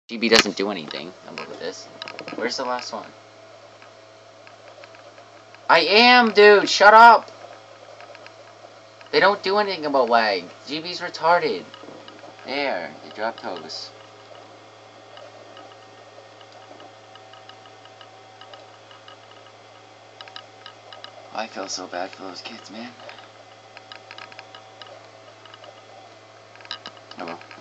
GB doesn't do anything about this. Where's the last one? I am, dude! Shut up! They don't do anything about lag. GB's retarded. There, they dropped toes. I feel so bad for those kids, man. Oh well.